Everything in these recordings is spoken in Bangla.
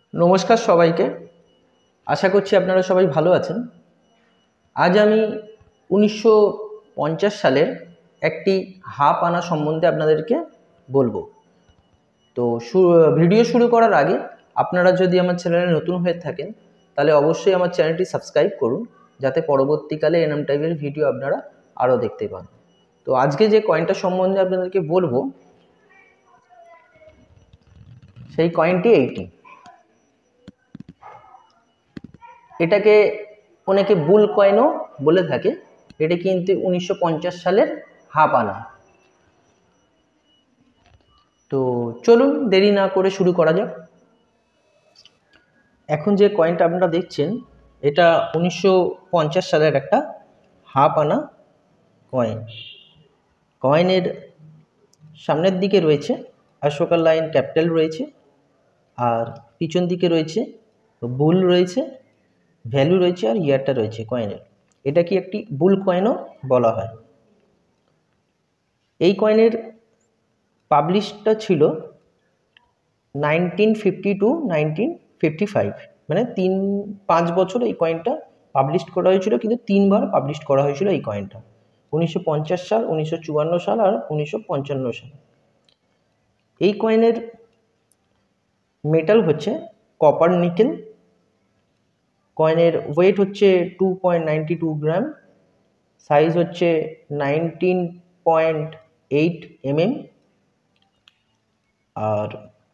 নমস্কার সবাইকে। আশা করছি আপনারা সবাই ভালো আছেন। আজ আমি 1950 সালের একটি হাফ আনা সম্বন্ধে আপনাদেরকে বলবো। তো ভিডিও শুরু করার আগে আপনারা যদি আমার চ্যানেলে নতুন হয়ে থাকেন তাহলে অবশ্যই আমার চ্যানেলটি সাবস্ক্রাইব করুন, যাতে পরবর্তীকালে এরকম টাইপের ভিডিও আপনারা আরও দেখতে পান। তো আজকে যে কয়েনটা সম্বন্ধে আপনাদেরকে বলবো সেই কয়েনটি এইটি। এটাকে অনেকে বুল কয়েনও বলে থাকে। এটা কিন্তু 1950 সালের হাফ আনা। তো চলুন দেরি না করে শুরু করা যাক। এখন যে কয়েনটা আপনারা দেখছেন এটা 1950 সালের একটা হাফ আনা কয়েন। কয়েনের সামনের দিকে রয়েছে অশোকা লাইন ক্যাপিটাল রয়েছে, আর পিছন দিকে রয়েছে বুল রয়েছে, ভ্যালু রয়েছে, আর ইয়ারটা রয়েছে কয়েনের। এটা কি একটি বুল কয়েনও বলা হয়। এই কয়েনের পাবলিশটা ছিল 1950 টু 1955, মানে 5 বছর এই কয়েনটা পাবলিশ করা হয়েছিল, কিন্তু 3বার পাবলিশ করা হয়েছিল এই কয়েনটা। 1950 সাল, 1954 সাল আর 1955 সাল। এই কয়েনের মেটাল হচ্ছে কপার নিকেল। কয়েনের ওয়েট হচ্ছে 2.92 গ্রাম, সাইজ হচ্ছে 19.8 mm। আর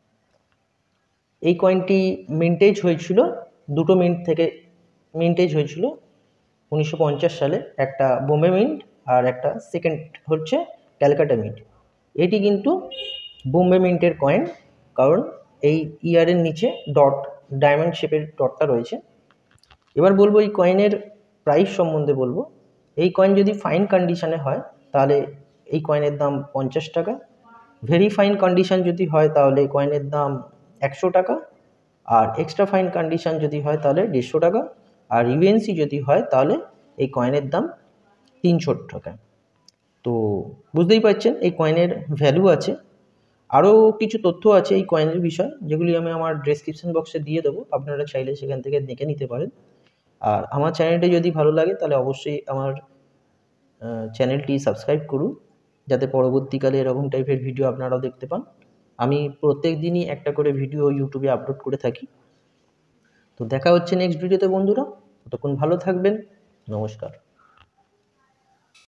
এই কয়েনটি মিন্টেজ হয়েছিল, দুটো মিন্ট থেকে মিন্টেজ হয়েছিল 1950 সালে, একটা বোম্বে মিন্ট আর একটা সেকেন্ড হচ্ছে ক্যালকাটা মিন্ট। এটি কিন্তু বোম্বে মিন্টের কয়েন, কারণ এই ইয়ারের নিচে ডট, ডায়মন্ড শেপের ডটটা রয়েছে। এবার বলবো এই কয়েনের প্রাইস সম্বন্ধে বলবো। এই কয়েন যদি ফাইন কন্ডিশনে হয় তাহলে এই কয়েনের দাম 50 টাকা। ভেরি ফাইন কন্ডিশন যদি হয় তাহলে কয়েনের দাম 100 টাকা, আর এক্সট্রা ফাইন কন্ডিশন যদি হয় তাহলে 150 টাকা, আর ইউএনসি যদি হয় তাহলে এই কয়েনের দাম 300 টাকা। তো বুঝতেই পারছেন এই কয়েনের ভ্যালু আছে। আরও কিছু তথ্য আছে এই কয়েনের বিষয়, যেগুলি আমি আমার ডেসক্রিপশন বক্সে দিয়ে দেবো, আপনারা চাইলে সেখান থেকে দেখে নিতে পারেন। আর আমার চ্যানেলটি যদি ভালো লাগে তাহলে অবশ্যই আমার চ্যানেলটি সাবস্ক্রাইব করুন, যাতে পরবর্তীকালে এরকম টাইপের ভিডিও আপনারাও দেখতে পান। আমি প্রত্যেক দিনই একটা করে ভিডিও ইউটিউবে আপলোড করে থাকি। তো দেখা হচ্ছে নেক্সট ভিডিওতে বন্ধুরা, ততক্ষণ ভালো থাকবেন। নমস্কার।